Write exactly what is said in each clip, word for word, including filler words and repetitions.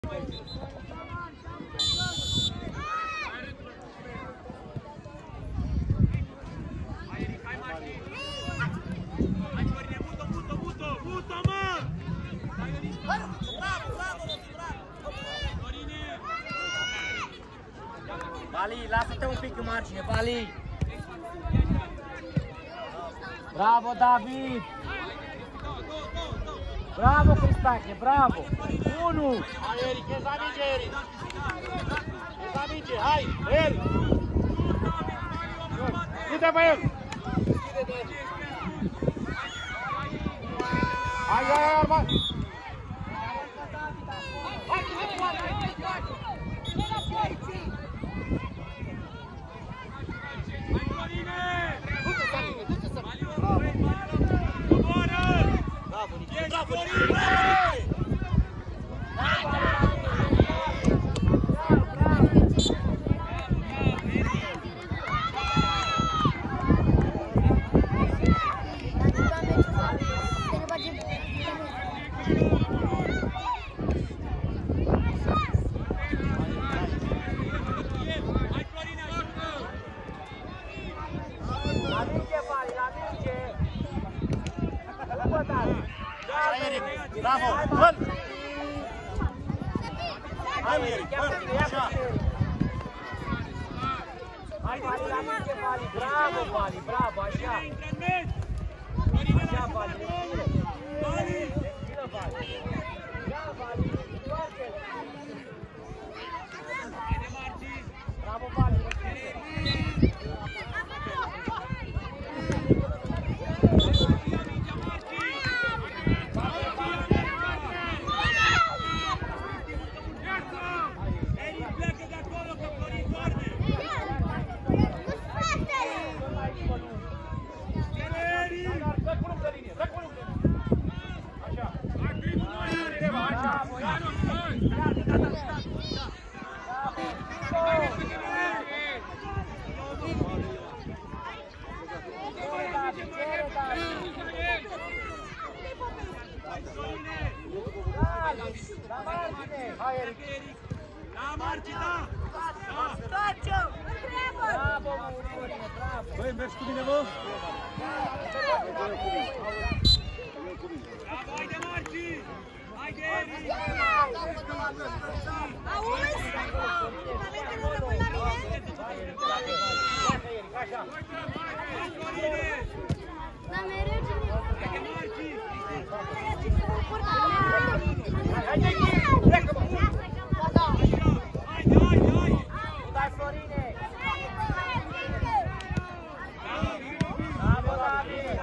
Vali, lasă-te un pic în margine, Vali! Bravo, David! Bravo, Cristache, bravo! Unu! Hai, Eric, ești amice, Eric! Ești amice, hai, el! Du-te pe el! Hai, hai, hai, arma! Bravo! Bun! Hai, Eric, bun! Așa! Hai, Vali, la minge, Vali! Bravo, Vali, bravo, așa! Așa, Vali, respiră! Respiră, Vali! Ia, Vali, întoarce-l! Bravo, Vali, respiră! Băi, mergi cu mine, mă? Bravo, haide, Marci! Haide, Eric! Auzi? Echipamentele rămân la mine? Așa! Dar mereu cine... Haide, Marci! Haide, plecă, mă! Haide, haide, haide! Dai, Florine! Bravo, David!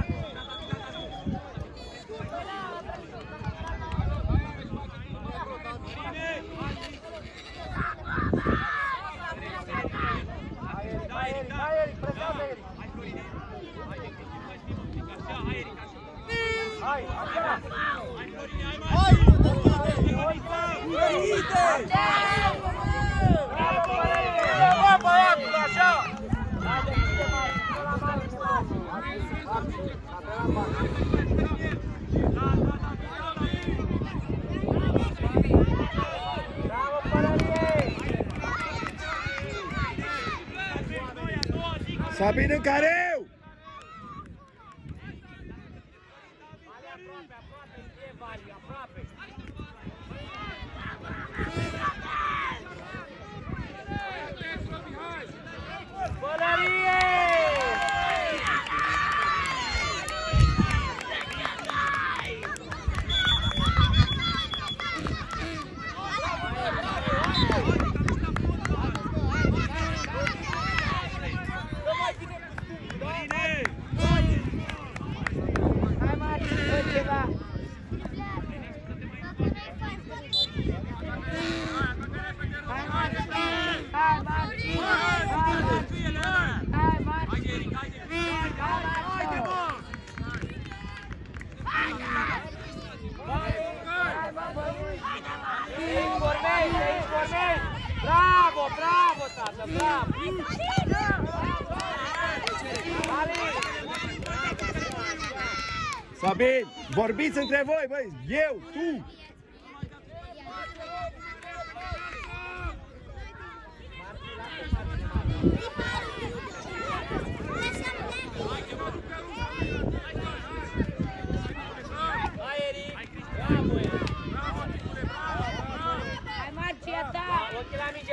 Hai, Eric, hai, Eric, presează, Eric! Hai, Florine! Haide, că mai știm un pic, așa, hai, Eric, așa! Hai, așa! Hai, Florine, hai, Marci! Bravo, Florine! Bă, băiatul, așa! Haide, uite, Marci, până la Marci, Marci! Marci, apela Marci! Bravo, Părărie! Sabin în careu! Vali, aproape, aproape, e Vali, aproape! Părărie! Hai, Marci, fă ceva! Hai, Marci! Hai, Marci! Hai, Marci! Haide, Eric, haide! Haide, mă! Aici formezi, aici formezi! Bravo, bravo, tată, bravo! Vali! Sabin, vorbiți între voi, băi! Eu, tu!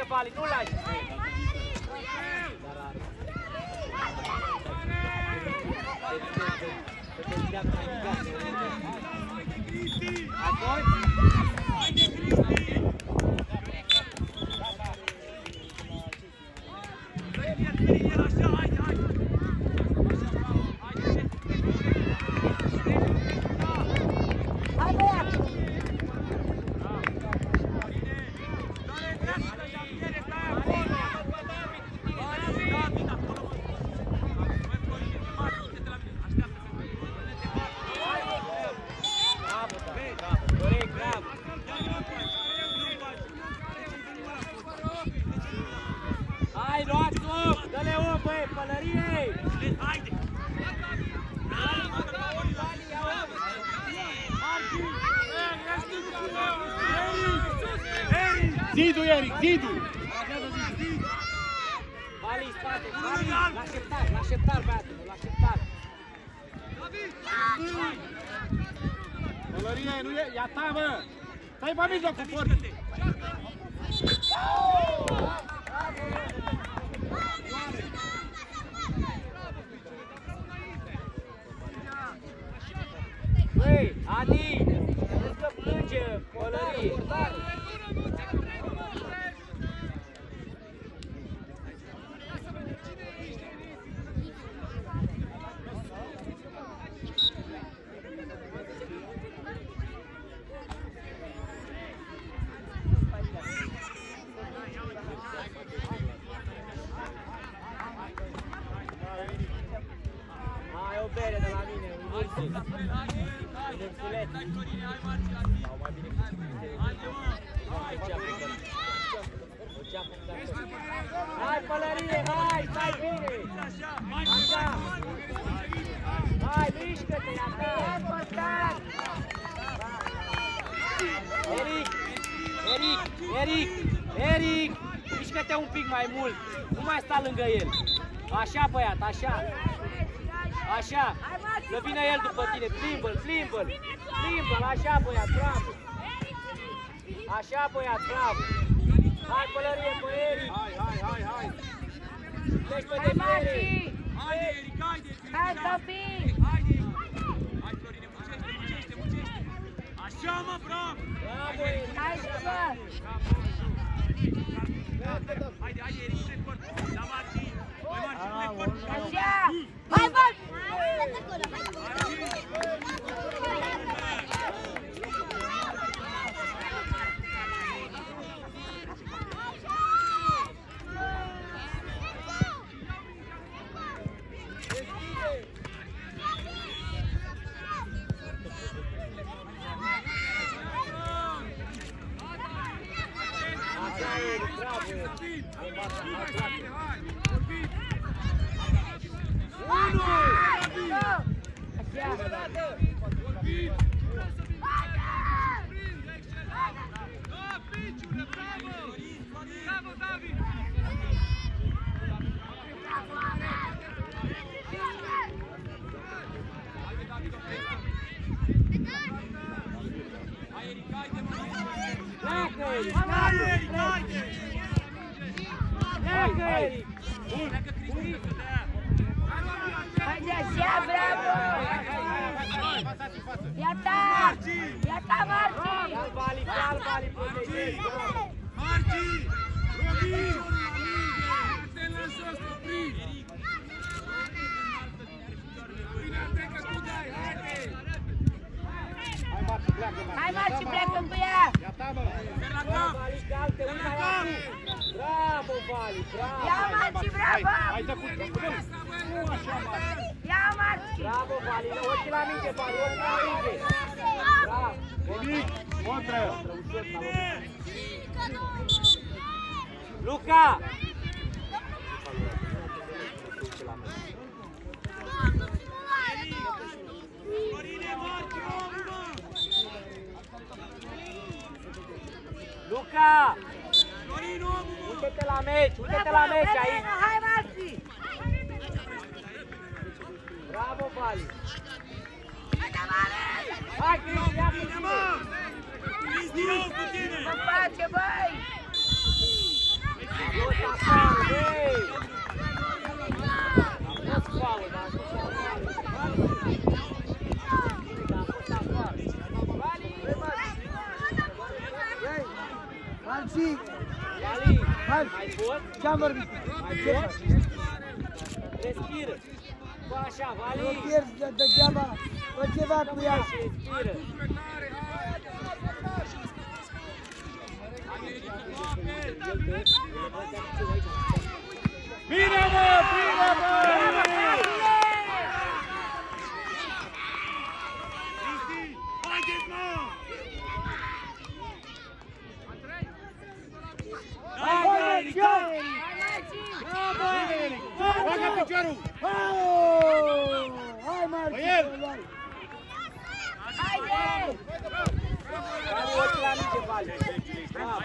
Vali, nu lași! Acolo? Hai, luați-o! Dă-le om, băi, pălărie! Haide! Zidu, Eric, Zidu! Vali, spate, Vali, l-așteptat, l-așteptat, băiatul, l-așteptat! Pălărie, nu e, e a ta, mă! Stai pe mijloc cu forță! Băi, Adi, vezi că plânge Pălărie! Hai o bere de la mine, un ursul. Un ursuleț. Sau mai bine cu o ceapă. O ceapă. Hai, Pălărie, hai, stai bine! Așa! Hai, mișcă-te, ia ta! Eric! Eric! Eric! Eric! Mișcă-te un pic mai mult! Nu mai sta lângă el! Așa, băiat, așa! Așa! Să vină el după tine! Plimbă-l, plimbă-l! Plimbă-l, așa, băiat, bravo! Așa, băiat, bravo! Hai, Pălărie, pe Eric! Hai, hai, hai, hai! Deci pe defere! Haide, Eric, haide! Hai, copii! Haide! Hai, Florine, mucește, mucește, mucește! Așa, mă, bravo! Bravo, Eric! Hai, bă! Haide, haide, Eric, nu te sport! La Marci! Băi, Marci, nu te sport! Așa! Hai, bă! Hai, Marci, plecă cu ea! Bravo, Vali, bravo! Ia, Marci, bravo! Hai, dă cu nu așa, Marci! Ia, Marci! Bravo, Vali, ochii la minge, Vali, ochii la minge! Bravo! Nimic, contră! Luca! Luca! Uite-te la meci, uite-te la meci aici! Hai, Marci! Bravo, Vali! Hai, Cristi, ia cu tine! Cristi, iau cu tine! Mă face, băi! Marci! Vali, Hai! mai pot? Ce-am vorbit? Mai pot? Respiră. Fă așa, Vali. Nu pierzi de degeaba, fă ceva cu ea. Și respiră. Bine, mă! Bine, mă! Haideți, mă! Hai, Eric! Bagă piciorul! Hai, Marci! Pe el! Vali, ochii la minge, Vali. Bravo.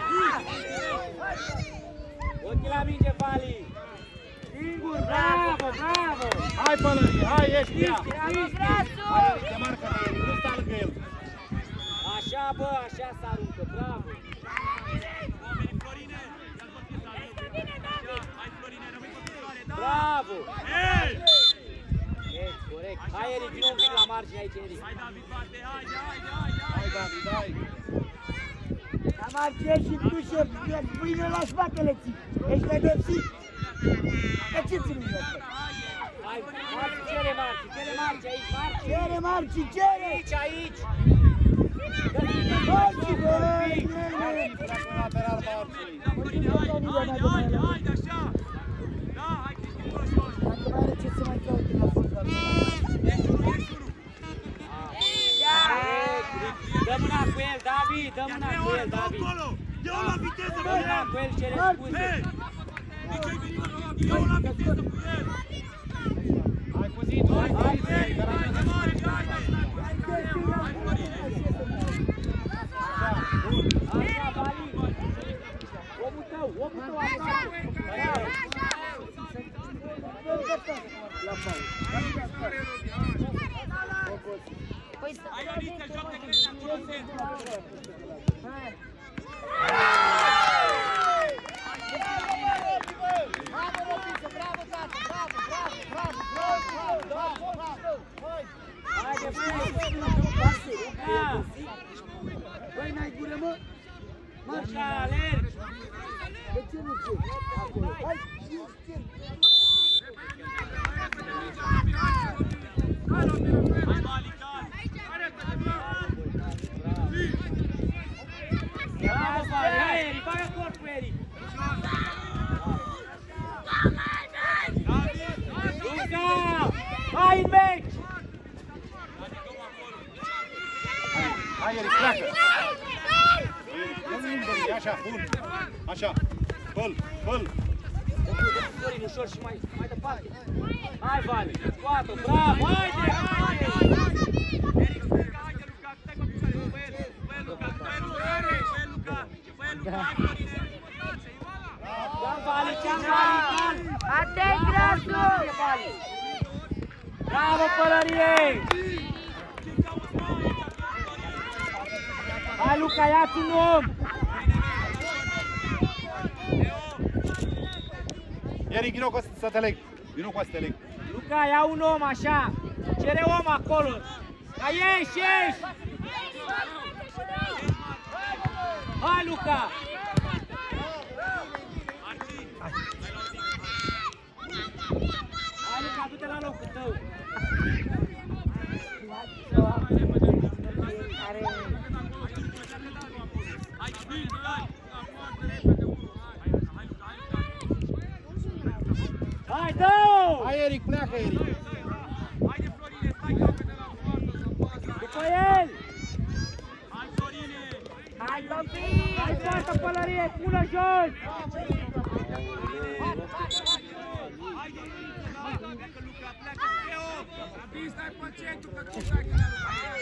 Ochii la minge, Vali. Singur, bravo, bravo. Hai, Pălărie, hai, ești cu ea! Cristi, Hai, Eric, te marcă pe el, nu sta lângă el! așa, bă, așa se aruncă, bravo. Oamenii, Florine! Hai, Florine, rămâi pe picioare, da! Bravo. Hei! Yes, corect. Hai, Eric, vino un pic la margine aici, Eric. Hai, David, bate, haide, haide, haide! Hai, David, hai! La Marci și tu și pâine la spatele ții. Ești pedepsit. De ce ți-mi vezi? Hai, Marci, cere Marci, cere Marci aici, Marci. Cere, Marci, cere! Aici, aici. Marci, băi! Era lateral, Marci! Florine, haide, haide, haide, haide, așa! Da, hai, Cristi, Muroșoș! Dacă mai are ce să mai caute la fotbal. Ești unul, ești unul! Dă mâna cu el, David, dă mâna cu el, David. Ia-o la viteză Dă cu mâna el! cu el, cere scuze. Hei! De ce-ai venit la ia-o la viteză cu el! Hai cu zidul, hai, hai, hai! Haide, mare, haide! Hai, Florine! Așa, Vali. Omul tău, omul tău, așa. Bravo. La pauză. Hai, Ioniță, joacă Cristi acolo în centru! Haide, băi. Luca. Băi, n-ai gură, mă? Marci! Luca, alergi. De ce nu ce? Acolo. Hai, ce? Hai, Vali, cal! Bravo, Vali. Hai, Eric, bagă corpul, Eric. Luca, hai în meci. Hai, Eric, pleacă! Nu limbări, așa, bun! Așa, fă-l, fă-l! Florin, ușor și mai, mai departe. Hai, Vali, scoată-o, bravo, haide, haide! Eric, haide, Luca, stai cu picioare, cu el, cu el, Luca, cu el, Luca, cu el, Luca, cu el, Luca, hai, Florine! Ce-am Vali, ce-am Vali, cal! Atent, grasul! Bravo, Pălărie! Hai, Luca, ia-ți un om! Eric, vino cu să te leg! Vino cu să te leg! Luca, ia un om, așa! Cere om acolo! Hai, ieși, ieși! Hai, Luca! Hai, Luca, du-te la locul tău! Hai, dă-o! Hai, Eric, pleacă, Eric! Haide, Florine, stai capetele la poartă, să poată! După el! Hai, Florine! Hai, copii! Hai, poartă, Pălărie, pulă jos! Haide, pleacă, Luca, pleacă! Leo! Abis, stai pe centru, că tu stai la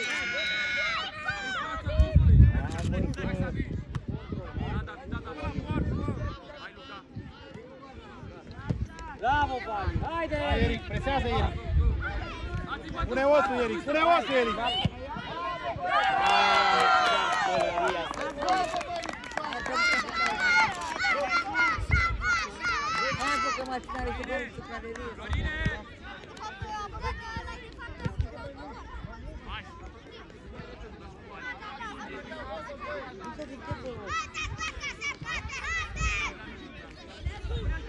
Bravo, Vali! Haide! Hai, Eric, presează, Eric! Pune osul, Eric, pune osul, Eric! Hai, că mă ținare să vă uite calerie.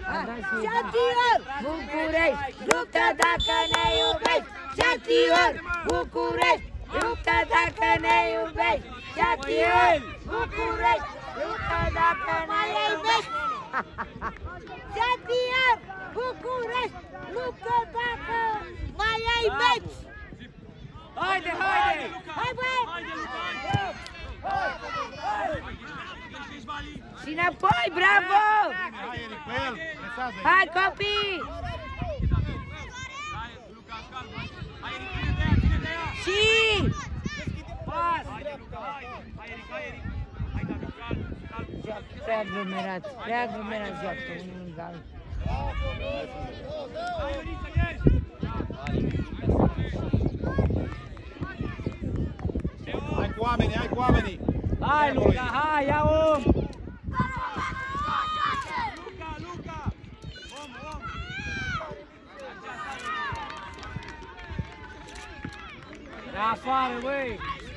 Șantior! București, luptă dacă ne iubești! Șantior! București, luptă dacă ne iubești! Șantior! București, luptă dacă ne iubești! Șantior! București, luptă dacă mai iubești! Haide, haide! Hai, băi! Și înapoi, bravo! Hai, Eric, pe el! Presează! Hai, copii! Hai, Eric, ține de ea, ține de ea! Și! Pas! Haide, Luca, hai! Hai, Eric, hai, Eric! Hai, David, calm, calm! Prea aglomerat, prea aglomerat joacă unul în gal. Hai, Ioniță, ieși! Hai cu oamenii, hai cu oamenii! Hai, Luca, hai, ia om! Luca, Luca! Om, om! Ia afară, băi!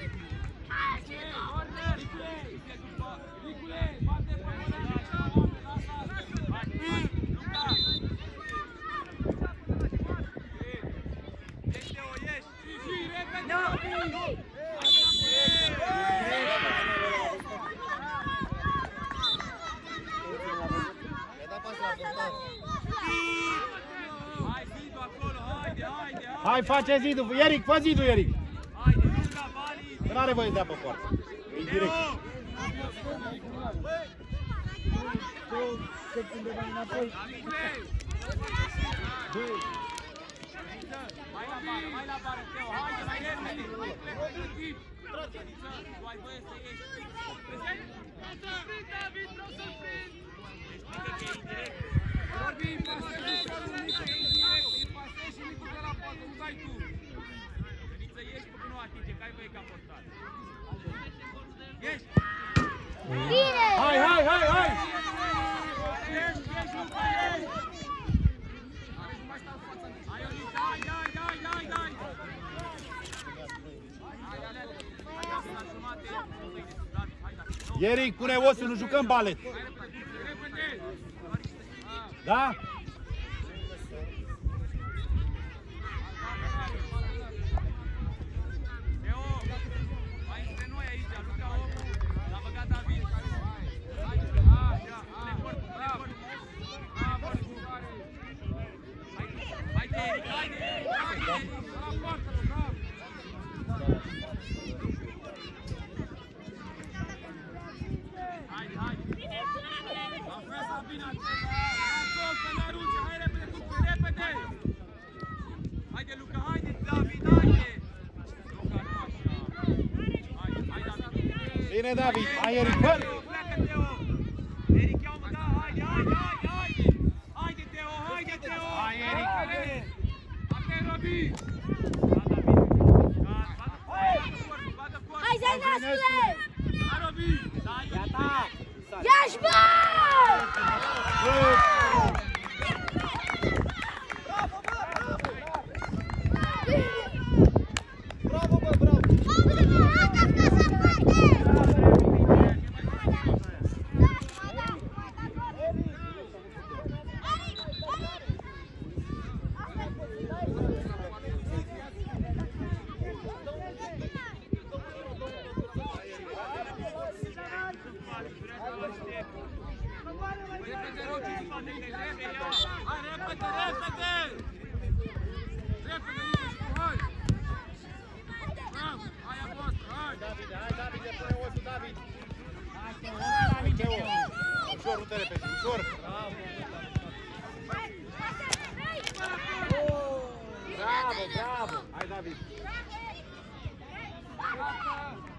Hai, face zidul! Eric, fă zidul, Eric! Haide, Luca, Vali! Că n-are voie să dea pe poartă. E direct. Secunde mai înapoi. Mai la bară, mai la bară, Teo, haide, mai repede! Pregătit! Tu ai voie să ieși. Prezent? David, David, vreau să-l prind! Explică că e indirect. Vorbi, îi pasezi ușor un mic, e indirect, îi pasezi și micul de la poartă, nu dai tu! Veniți să ieși până nu atinge, că ai voie ca portar. Ieși! Bine! Hai, hai, hai, hai! Ieși, ieși, Luca, ieși! Nu mai stau în fața mea. Hai, Ionita, hai, hai, hai, hai, hai! Hai, ale, hai, la jumate, David, hai, David. Eric, pune osul, nu jucăm balet. Repede! Da? Teo, hai între noi aici, Luca, omul. L-a băgat David. Hai, așa, pune corpul, pune corpul. Bravo, Luca. Haide, Eric, haide, haide! La poartă, bravo! Haide, haide! La presa bine acesta! Acolo să ne arunce! Hai repede, Luca, repede! Haide, Luca, haide, David, haide! Luca, nu așa! Haide, hai, David! Bine, David! Hai, Eric, fă! Pleacă, Teo! Eric, ia-o, da, haide, haide, haide, haide! Haide, Teo, haide, Teo! Hai, Eric! Asta e Robi! Da, David! Da, bagă corpul, bagă corpul! Hai, Zainascule! Da, Robi! Da, Gata! Ia-și, bă! Bravo, bă, bravo! Repede, Rogi, în spate, repede, ia! Hai, repede, repede! Repede, Nicu, hai! Bravo, hai a voastră, hai! David, hai, David, pune osul, David! Teo, ușor, nu te repede, ușor! Bravo, bravo! Hai, David! Gata!